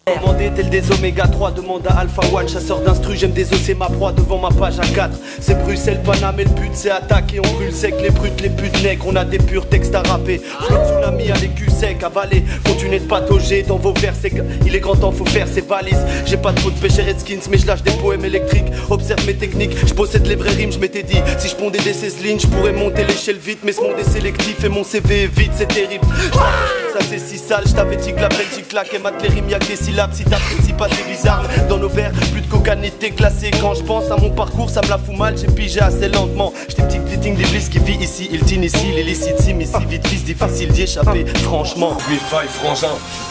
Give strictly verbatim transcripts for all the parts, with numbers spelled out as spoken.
Commandé tel des oméga trois, demande à Alpha One. Chasseur d'instru, j'aime des os, c'est ma proie devant ma page à quatre. C'est Bruxelles, Paname et le but c'est attaquer. On brûle sec les brutes, les putes nègres. On a des purs textes à rapper. Flotte tsunami à l'écu sec, avalé. Continuez de patauger dans vos vers, c'est il est grand temps, faut faire ses valises. J'ai pas de peau de pêcher Redskins, mais je lâche des poèmes électriques. Observe mes techniques, je possède les vraies rimes. Je m'étais dit, si je pondais des seize lignes, je pourrais monter l'échelle vite. Mais ce monde est sélectif et mon C V est vide, c'est terrible. Ça c'est si sale, je t'avais dit que la Belgique claque et mate les rimes, y'a que des syllabes. Si t'apprécies pas c'est bizarre, dans nos verres, plus de cocanité classé. Quand je pense à mon parcours, ça me la fout mal, j'ai pigé assez lentement. J'étais petit fitting d'Iblis qui vit ici, il tine ici, l'illicite sim ici, vite fils, difficile d'y échapper, franchement. huit failles, frangin.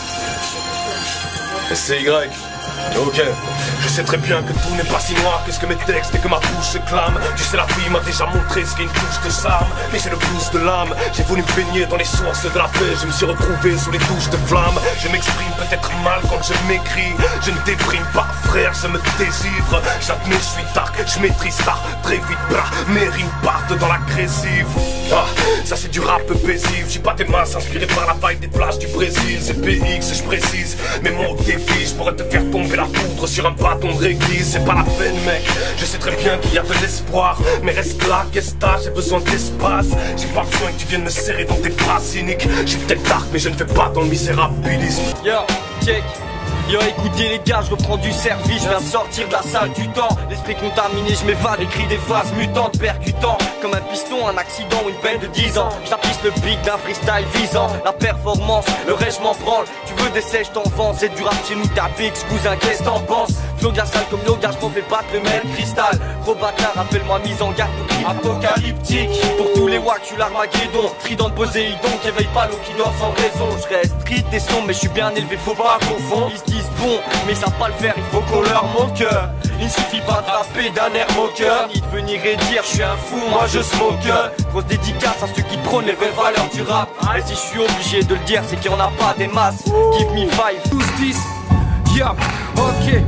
C'est Y. Ok, je sais très bien que tout n'est pas si noir que ce que mes textes et que ma bouche se clame. Tu sais la vie m'a déjà montré ce qu'est une touche de charme. Mais j'ai le blues de l'âme, j'ai voulu me baigner dans les sources de la paix. Je me suis retrouvé sous les touches de flamme. Je m'exprime peut-être mal quand je m'écris. Je ne déprime pas frère, je me désivre. J'admets, je suis dark, je maîtrise tard. Très vite bras, mes rimes partent dans l'agressive. Ah, ça c'est du rap paisible. J'ai pas des masses inspirées par la vibe des plages du Brésil. C'est P X, je précise. Mais mon défi, je pourrais te faire tomber la poudre sur un bâton de réglisse. C'est pas la peine mec, je sais très bien qu'il y a de l'espoir. Mais reste là, qu'est-ce que t'as, j'ai besoin d'espace. J'ai pas besoin que tu viennes me serrer dans tes bras cyniques. Je suis peut-être dark mais je ne fais pas dans le misérabilisme. Yo, check. Yo, écoutez les gars, je reprends du service, je viens de sortir de la salle du temps. L'esprit contaminé, je m'évade, écris des phrases mutantes, percutant comme un piston, un accident ou une peine de dix ans. J'tapisse le beat d'un freestyle visant la performance, le reste je m'en branle. Tu veux des sèches, t'en vends, c'est du rap chez nous, t'as fixe, cousin, qu'est-ce t'en penses? Flow glacial comme yoga, je m'en fais battre le même cristal. Gros bâtard, rappelle-moi mise en garde pour apocalyptique. Pour tous les wacks, je suis l'Armageddon. Trident de Poséidon, qui éveille pas l'eau qui dort sans raison. Je reste street et sombre, mais je suis bien élevé, faut pas confondre. Ils se disent bon, mais ça pas le faire, il faut qu'on leur moque. Il ne suffit pas de rapper d'un air moqueur, ni de venir et dire je suis un fou, moi je smoke. Grosse dédicace à ceux qui prônent les vraies valeurs du rap. Et si je suis obligé de le dire, c'est qu'il y en a pas des masses. Give me five. douze dix, yeah, ok.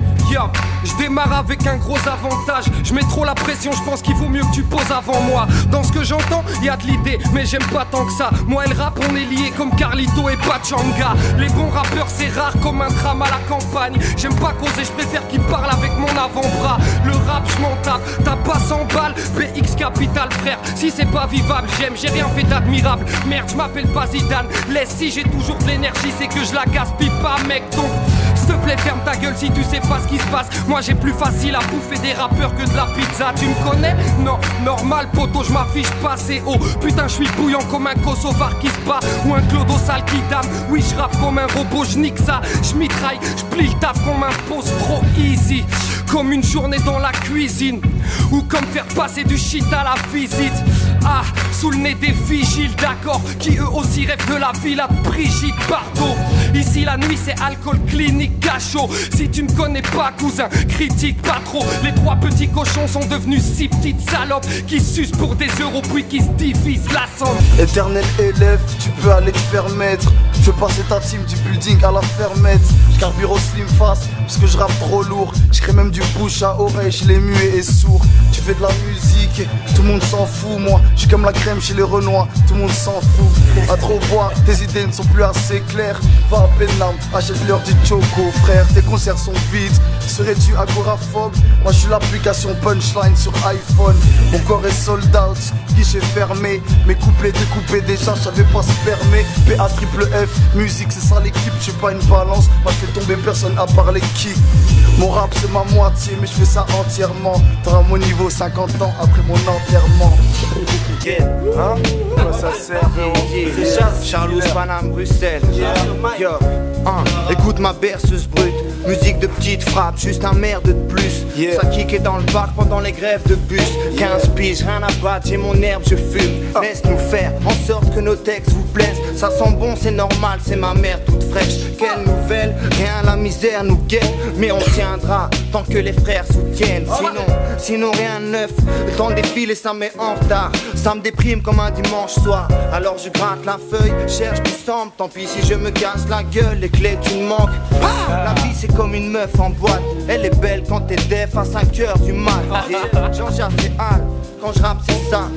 Je démarre avec un gros avantage. Je mets trop la pression, je pense qu'il vaut mieux que tu poses avant moi. Dans ce que j'entends, y a de l'idée, mais j'aime pas tant que ça. Moi et le rap, on est liés comme Carlito et Pachanga. Les bons rappeurs, c'est rare comme un tram à la campagne. J'aime pas causer, je préfère qu'ils parlent avec mon avant-bras. Le rap, je m'en tape, t'as pas cent balles. B X Capital, frère, si c'est pas vivable, j'aime, j'ai rien fait d'admirable. Merde, je m'appelle pas Zidane. Laisse, si j'ai toujours de l'énergie, c'est que je la gaspille pas, mec. Donc, s'il te plaît, ferme ta gueule si tu sais pas ce qui se passe. Moi j'ai plus facile à bouffer des rappeurs que de la pizza. Tu me connais? Non, normal poto, je m'affiche pas assez haut. Putain je suis bouillant comme un Kosovar qui se bat ou un Clodo sale qui dame. Oui je rappe comme un robot, je nique ça. Je mitraille, je plie le taf qu'on m'impose trop easy. Comme une journée dans la cuisine ou comme faire passer du shit à la visite. Ah, sous le nez des vigiles, d'accord, qui eux aussi rêvent de la villa de Brigitte Bardot. Ici la nuit c'est alcool clinique cachot. Si tu me connais pas cousin, critique pas trop. Les trois petits cochons sont devenus six petites salopes qui sucent pour des euros puis qui se divisent la somme. Éternel élève, tu peux aller te faire mettre. Je veux passer ta team du building à la fermette. Je carbure au slim fast parce que je rappe trop lourd. Je crée même du bouche à oreille chez les muets et sourds. Tu fais de la musique, tout le monde s'en fout. Moi, je suis comme la crème chez les Renois, tout le monde s'en fout. À trop voir, tes idées ne sont plus assez claires. Va à Benham, achète-leur du choco, frère. Tes concerts sont vides, serais-tu agoraphobe? Moi, je suis l'application Punchline sur iPhone. Mon corps est sold out, guichet fermé. Mes couplets découpés déjà, je savais pas se permettre. P A triple F, musique, c'est ça l'équipe. Je suis pas une balance, moi je fais tomber personne à part les kicks. Mon rap c'est ma moitié, mais je fais ça entièrement. T'auras mon niveau cinquante ans après mon enterrement. Yeah, hein? Quoi ça sert? C'est Charles, Charlouse, Paname, Bruxelles. Yo, hein? Écoute ma berceuse brute. Musique de petite frappe, juste un merde de plus. Yeah. Ça kickait dans le bac pendant les grèves de bus. Quinze piges, rien à battre, j'ai mon herbe, je fume. uh. Laisse-nous faire, en sorte que nos textes vous plaisent. Ça sent bon, c'est normal, c'est ma mère toute fraîche. Quelle nouvelle, rien, la misère nous guette. Mais on tiendra, tant que les frères soutiennent. Sinon, sinon rien de neuf, le temps défile et ça met en retard. Ça me déprime comme un dimanche soir. Alors je gratte la feuille, cherche du sang. Tant pis si je me casse la gueule, les clés tu me manques. ah La vie c'est comme une meuf en boîte. Elle est belle quand t'es def à cinq heures du mat. Jean-Jacques et Al, quand je rappe c'est ça.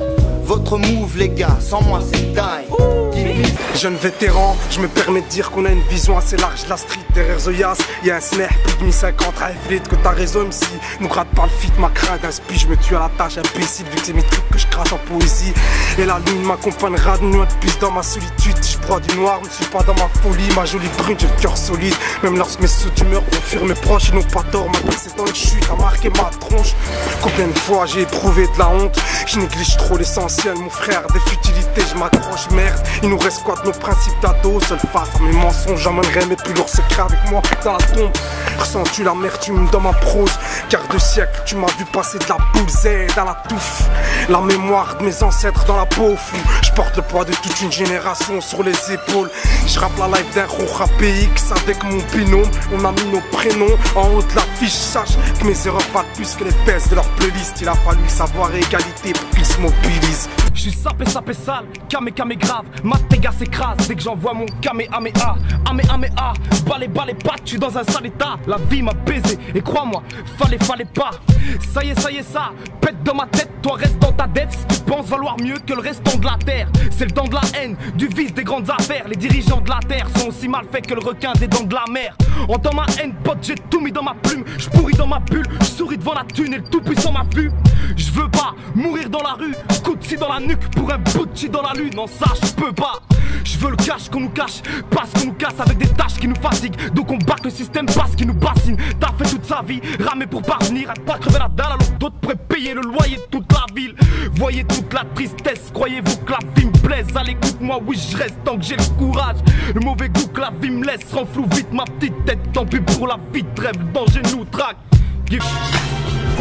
votre move les gars, sans moi c'est die. Jeune vétéran, je me permets de dire qu'on a une vision assez large de la street. Derrière The Yas, y'a un snare, plus de mille cinquante à Everett que t'as raison M C. Nous gratte pas le fit, ma crainte, un speech, je me tue à la tâche, imbécile, vu que c'est mes trucs que je crache en poésie. Et la lune m'accompagnera de nuit de plus dans ma solitude. Je broie du noir, ne suis pas dans ma folie, ma jolie brune, j'ai le cœur solide. Même lorsque mes sous d'humeur vont fuir mes proches, ils n'ont pas tort, ma c'est dans une chute a marqué ma tronche. Combien de fois j'ai éprouvé de la honte, je néglige trop l'essentiel, mon frère, des futilités, je m'accroche, merde. Il nous reste quoi de nos principes d'ado, seul face à mes mensonges, j'emmènerai mes plus lourds secrets avec moi dans la tombe. Ressens-tu l'amertume dans ma prose? Quart de siècle, tu m'as vu passer de la bousée dans la touffe. La mémoire de mes ancêtres dans la peau fou. Je porte le poids de toute une génération sur les épaules. Je rappe la life d'un roi P X avec mon binôme. On a mis nos prénoms en haut de l'affiche. Sache que mes erreurs valent plus que les baisses de leur playlist. Il a fallu savoir égalité pour qu'ils se mobilisent. Je suis sapé sapé sale, camé camé grave. Ma téga s'écrase dès que j'envoie mon camé amé a. Amé amé a, balai balai pas, tu dans un sale état. La vie m'a baisé et crois-moi, fallait fallait pas. Ça y est, ça y est, ça pète dans ma tête, toi reste dans ta dette. Si tu penses valoir mieux que le restant de la terre, c'est le dent de la haine, du vice des grandes affaires. Les dirigeants de la terre sont aussi mal faits que le requin des dents de la mer. Entends ma haine, pote, j'ai tout mis dans ma plume. Je pourris dans ma bulle, je souris devant la thune et le tout puissant m'a vu. Je veux pas mourir dans la rue, coup de scie dans la nuque pour un bout de chi dans la lune. Non, ça je peux pas. Je veux le cash qu'on nous cache, parce qu'on nous casse avec des tâches qui nous fatiguent. Donc on bat le système parce qu'il nous bassine. T'as fait toute sa vie, ramé pour parvenir, à pas crever la dalle alors d'autres pourraient payer le loyer de toute la ville. Voyez toute la tristesse, croyez-vous que la vie me plaise? Allez écoute-moi, oui je reste tant que j'ai le courage. Le mauvais goût que la vie me laisse rend flou vite ma petite tête. Tant pis pour la vie de rêve, le danger nous traque.